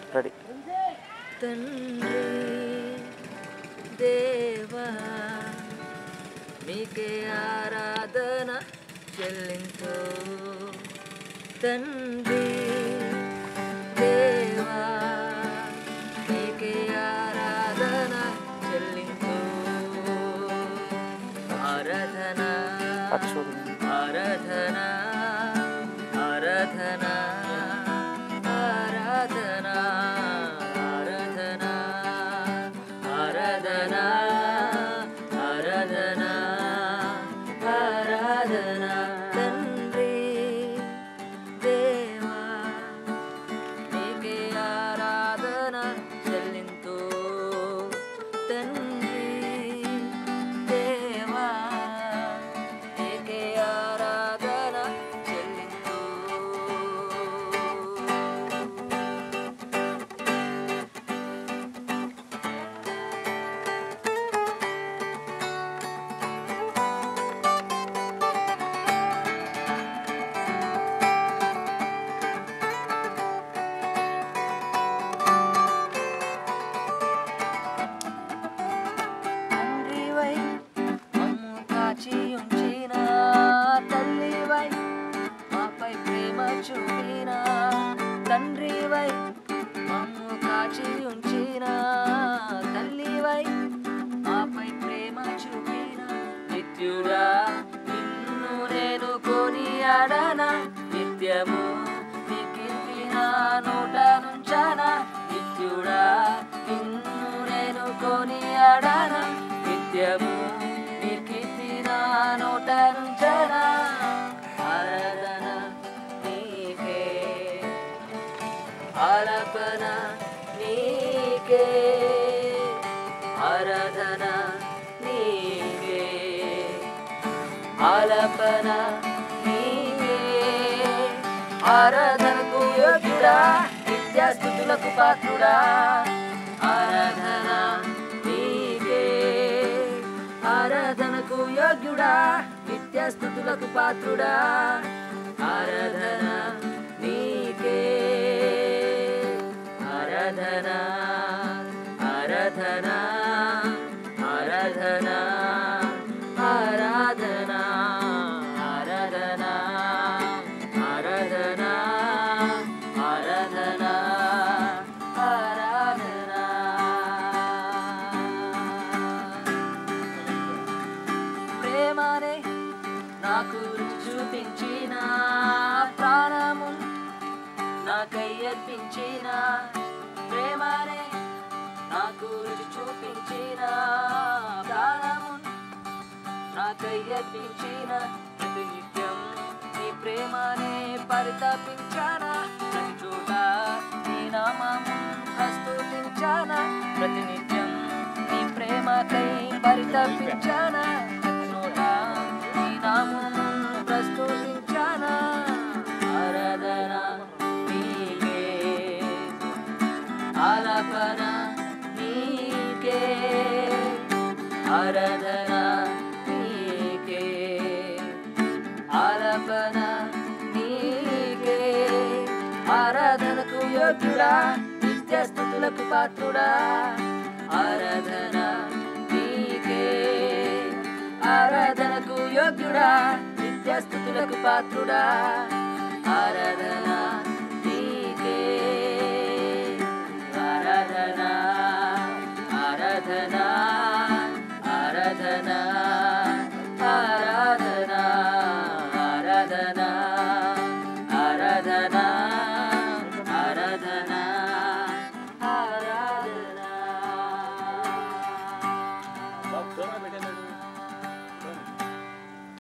Ready. తండ్రి దేవా మీకే ఆరాధన చెల్లించు. తండ్రి దేవా మీకే ఆరాధన చెల్లించు. ఆరాధన ఆరాధన ఆరాధన ఆరాధన ఆరాధన ఆరాధన ఆరాధన ఆరాధన. తండ్రి దేవా మీకే ఆరాధన చెల్లింతు. తండ్రి దేవా మీకే ఆరాధన చెల్లింతు. తండ్రివై మమ్ము కాచి ఉంచిన తల్లివై మాపై ప్రేమ చూపిన. తండ్రివై మమ్ము కాచి ఉంచిన తల్లివై మాపై ప్రేమ చూపిన. నిత్యుడా నిన్ను నేను కొనియాడన. నిత్యము నీ కీర్తి నా నోట నుంచన. నిత్యుడా నిన్ను నేను కొనియాడన. నిత్యము నీ కీర్తి నా నోట నుంచన. ఆరాధన నీకే ఆలాపన నీకే ఆరాధన నీకే ఆలాపన నీకే. ఆరాధనకు యోగ్యుడా నిత్యస్తుతులకు పాత్రుడా. ఆరాధన నీకే ఆరాధనకు యోగ్యుడా నిత్యస్తుతులకు పాత్రుడా. ఆరాధన నీకే ఆరాధన ఆరాధన ఆరాధన ఆరాధన ఆరాధన ఆరాధన ఆరాధన ఆరాధన. ప్రేమనే నాకు రుచి చూపించిన ప్రాణము నాకై అర్పించిన. ప్రేమనే నాకు రుచి చూపించిన ప్రాణము నాకై అర్పించిన. ప్రతి నిత్యం నీ ప్రేమనే పరితపించాన. ప్రతి చోట నీ నామము ప్రస్తుతించాన. ప్రతి నిత్యం నీ ప్రేమకై పరితపించాన. ప్రతి చోట నీ నామము ప్రస్తుతించాన. ఆరాధన నీకే ఆలాపన నీకే ఆరాధన నీకే ఆలాపన నీకే. ఆరాధనకు యోగ్యుడా నిత్యస్తుతులకు పాత్రుడా. ఆరాధన నీకే ఆరాధనకు యోగ్యుడా నిత్యస్తుతులకు పాత్రుడా. ఆరాధన నీకే ఆరాధన ఆరాధన